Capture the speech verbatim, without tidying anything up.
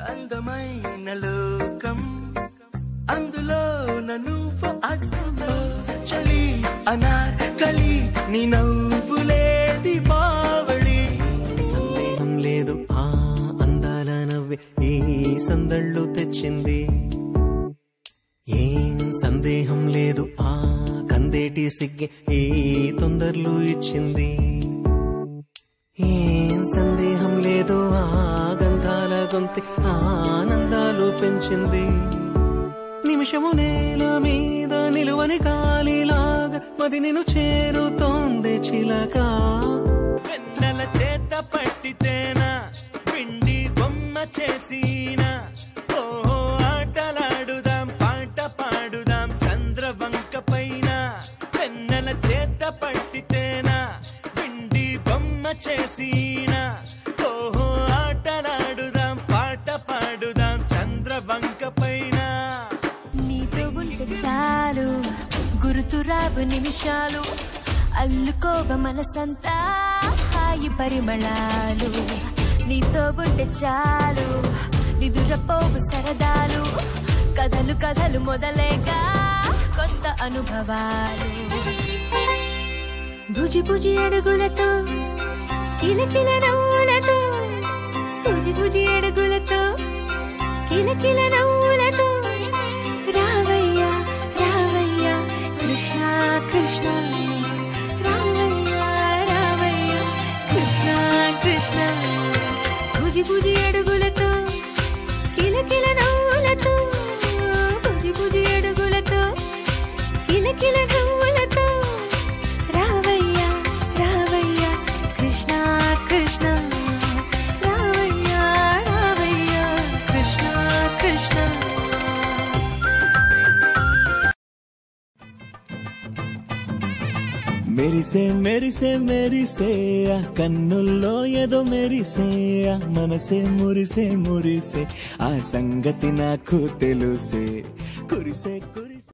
అందమైన లోకం అందులో నువ్వు అద్భుతం చలి అనార్కలి నీ నవ్వులే దీపావళి సందేహం లేదు ఆ అందాల నవ్వే ఈ సందళ్ళు తెచ్చింది ఏం సందేహం లేదు ఆ కందేటి సిగ్గే ఈ తొందరలు ఇచ్చింది ఏం సందేహం లేదు ఆ గంధాల గొంతి ఆనందాలు పెంచింది నిమిషము నేల మీద నిలువని గాలిలాగా మది నిన్ను చేరుతోంది చిలక వెన్నెల చేత పట్టితేనా పిండి బొమ్మ చేసినా ఓహో ఆటలాడుదాం పాట పాడుదాం చంద్రవంక పైన వెన్నెల చేత పట్టితేనా పిండి బొమ్మ చేసినా ఓహో ఆటలాడుదాం పాట పాడుదాం చంద్రవంక పైన నీతో ఉంటే చాలు గుర్తురావు నిమిషాలు అల్లుకోవ మనసంతా హాయి పరిమళాలు నీతో ఉంటే చాలు నిదురపోవు సరదాలు కథలు కథలు మొదలేగా కొత్త అనుభవాలు భుజి భుజి అడుగులతో కిలకిల నవ్వులతో భుజి భుజి అడుగులతో కిలకిల నవ్వులతో రావయ్య రావయ్య కృష్ణ కృష్ణ రావయ్య రావయ్య కృష్ణ కృష్ణ భుజి భుజి అడుగులతో కిలకిల నవ్వులతో భుజి భుజి అడుగులతో కిలకిల నవ్వులతో రావయ్య రావయ్య కృష్ణ కృష్ణ రావయ్య రావయ్య కృష్ణ కృష్ణ మెరిసే మెరిసే మెరిసే ఆ కన్నుల్లో ఏదో మెరిసే ఆ మనసే మురిసే మురిసే ఆ సంగతి నాకు తెలుసే కురిసే కురిసే